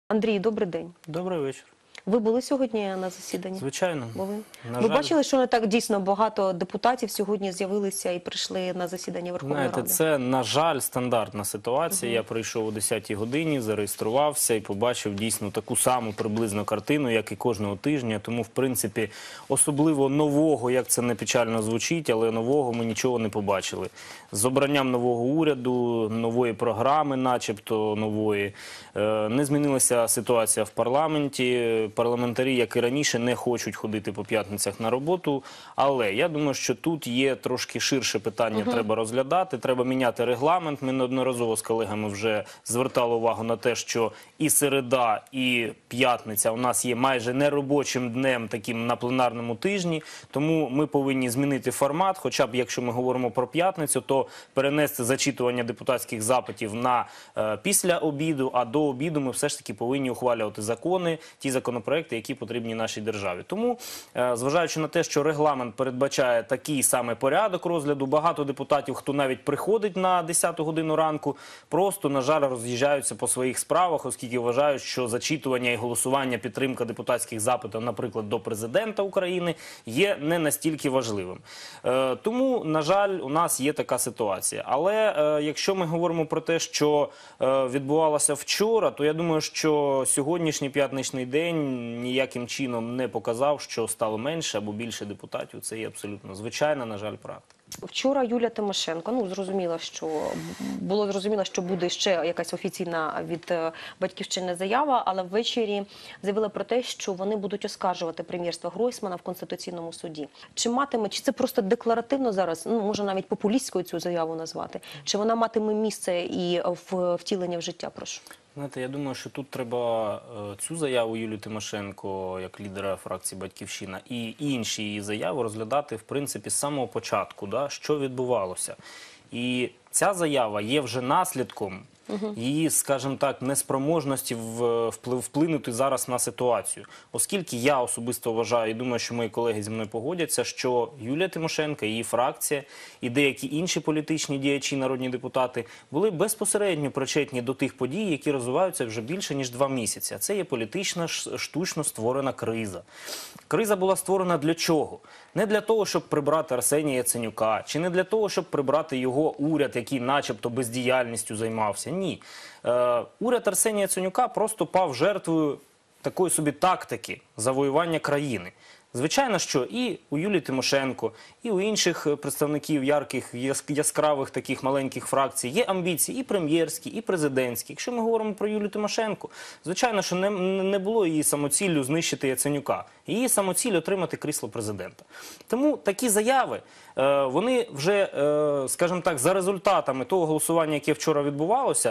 Андрій, добрий день. Добрий вечір. Ви були сьогодні на засіданні? Звичайно. Були? На Ви жаль, бачили, що не так дійсно багато депутатів сьогодні з'явилися і прийшли на засідання Верховної Ради? це, на жаль, стандартна ситуація. Я прийшов о 10-й годині, зареєструвався і побачив дійсно таку саму приблизну картину, як і кожного тижня. Тому, в принципі, особливо нового, як це не печально звучить, але нового ми нічого не побачили. З обранням нового уряду, нової програми, начебто нової, не змінилася ситуація в парламенті. Парламентарі, як і раніше, не хочуть ходити по п'ятницях на роботу. Але я думаю, що тут є трошки ширше питання, треба розглядати. Треба міняти регламент. Ми неодноразово з колегами вже звертали увагу на те, що і середа, і п'ятниця у нас є майже неробочим днем таким на пленарному тижні. Тому ми повинні змінити формат. Хоча б, якщо ми говоримо про п'ятницю, то перенести зачитування депутатських запитів на після обіду, а до обіду ми все ж таки повинні ухвалювати закони, ті законопроекти, які потрібні нашій державі. Тому, зважаючи на те, що регламент передбачає такий самий порядок розгляду, багато депутатів, хто навіть приходить на 10-ту годину ранку, просто, на жаль, роз'їжджаються по своїх справах, оскільки вважають, що зачитування і голосування, підтримка депутатських запитів, наприклад, до президента України, є не настільки важливим. Тому, на жаль, у нас є така ситуація. Але якщо ми говоримо про те, що відбувалося вчора, то я думаю, що сьогоднішній п'ятничний день ніяким чином не показав, що стало менше або більше депутатів. Це є абсолютно звичайна, на жаль, практика. Вчора Юлія Тимошенко, було зрозуміло, що буде ще якась офіційна від Батьківщини заява, але ввечері заявила про те, що вони будуть оскаржувати прем'єрство Гройсмана в Конституційному суді. Чи це просто декларативно зараз, може навіть популістською цю заяву назвати, чи вона матиме місце і втілення в життя, прошу? Знаєте, я думаю, що тут треба цю заяву Юлії Тимошенко, як лідера фракції «Батьківщина», і інші її заяви розглядати, в принципі, з самого початку, що відбувалося. І ця заява є вже наслідком її, скажімо так, неспроможності вплинути зараз на ситуацію. Оскільки я особисто вважаю, і думаю, що мої колеги зі мною погодяться, що Юлія Тимошенко, її фракція і деякі інші політичні діячі, народні депутати, були безпосередньо причетні до тих подій, які розвиваються вже більше, ніж 2 місяці. А це є політична, штучно створена криза. Криза була створена для чого? Не для того, щоб прибрати Арсенія Яценюка, чи не для того, щоб прибрати його уряд, який начебто бездіяльністю займався. Ні. Уряд Арсенія Яценюка просто пав жертвою такої собі тактики завоювання країни. Звичайно, що і у Юлії Тимошенко, і у інших представників ярких, яскравих таких маленьких фракцій є амбіції і прем'єрські, і президентські. Якщо ми говоримо про Юлію Тимошенко, звичайно, що не було її самоціллю знищити Яценюка. Її самоціль – отримати крісло президента. Тому такі заяви, вони вже, скажімо так, за результатами того голосування, яке вчора відбувалося,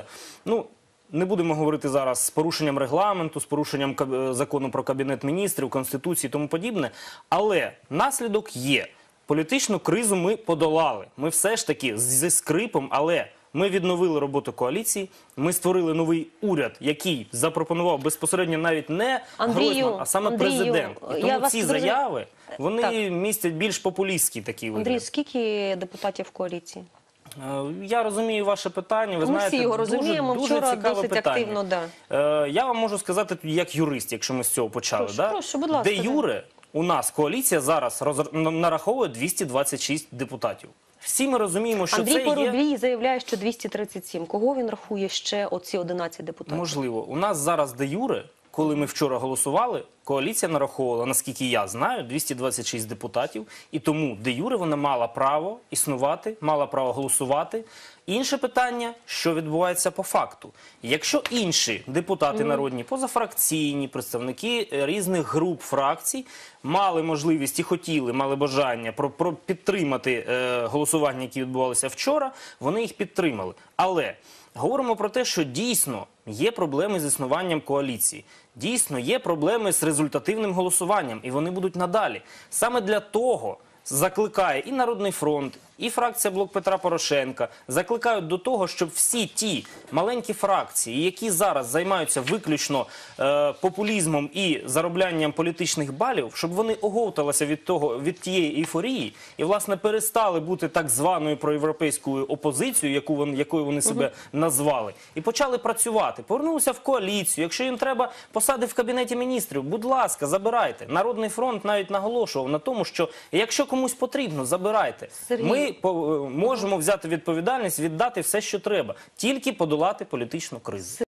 не будемо говорити зараз з порушенням регламенту, з порушенням закону про Кабінет Міністрів, Конституції і тому подібне, але наслідок є. Політичну кризу ми подолали. Ми все ж таки зі скрипом, але ми відновили роботу коаліції, ми створили новий уряд, який запропонував безпосередньо навіть не Гройсман, а саме президент. І тому ці заяви, вони містять більш популістський такий вигляд. Андрій, скільки депутатів в коаліції? Я розумію ваше питання. Ви знаєте, всі його розуміємо, дуже вчора цікаве досить питання. активно, да. Я вам можу сказати як юрист, якщо ми з цього почали. Прошу, будь ласка. Де юре у нас коаліція зараз нараховує 226 депутатів. Всі ми розуміємо, що Андрій це є... Парубій заявляє, що 237. Кого він рахує ще оці 11 депутатів? Можливо. У нас зараз де юре, коли ми вчора голосували, коаліція нараховувала, наскільки я знаю, 226 депутатів. І тому де юре вона мала право існувати, мала право голосувати. Інше питання, що відбувається по факту. Якщо інші депутати народні, позафракційні, представники різних груп фракцій мали можливість і хотіли, мали бажання підтримати голосування, які відбувалися вчора, вони їх підтримали. Але говоримо про те, що дійсно є проблеми з існуванням коаліції. Дійсно є проблеми з результативним голосуванням, і вони будуть надалі. Саме для того закликає і Народний фронт, і фракція «Блок Петра Порошенка» закликають до того, щоб всі ті маленькі фракції, які зараз займаються виключно популізмом і зароблянням політичних балів, щоб вони оговталися від тієї ейфорії і, власне, перестали бути так званою проєвропейською опозицією, якою вони себе назвали, і почали працювати. Повернулися в коаліцію. Якщо їм треба посади в Кабінеті міністрів, будь ласка, забирайте. Народний фронт навіть наголошував на тому, що якщо комусь потрібно, забирайте. Сергій. Ми можемо взяти відповідальність, віддати все, що треба. Тільки подолати політичну кризу.